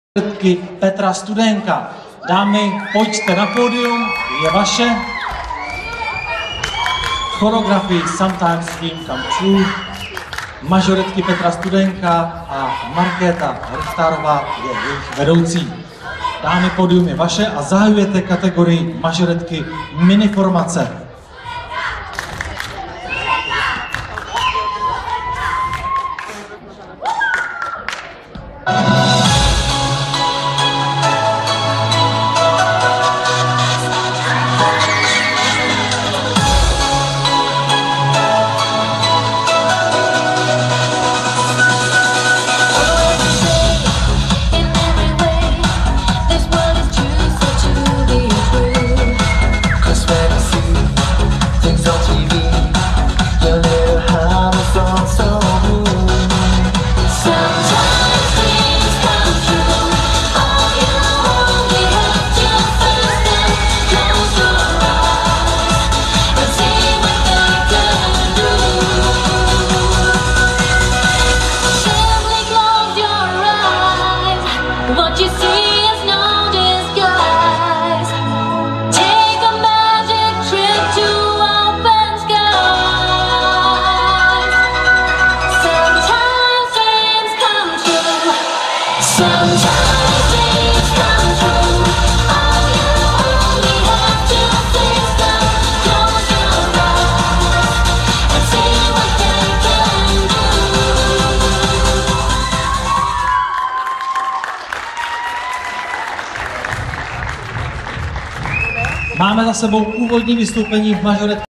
Petra Studénka. Dámy, pojďte na pódium, je vaše. Choreografii Sometimes Dream Come True, majoretky Petra Studénka a Markéta Richtárová je jejich vedoucí. Dámy, pódium je vaše a zahajujete kategorii majoretky miniformace. What you see is no disguise. Take a magic trip to open skies. Sometimes dreams come true. Sometimes dreams come true. All you only have to face them. Close your eyes and see what they can do. Máme za sebou úvodní vystoupení v majoretce.